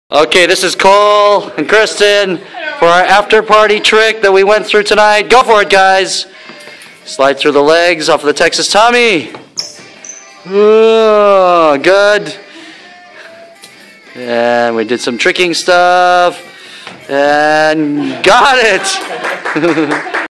Okay, this is Cole and Kristen for our after party trick that we went through tonight. Go for it, guys. Slide through the legs off of the Texas Tommy. Oh, good. And we did some tricking stuff. And got it.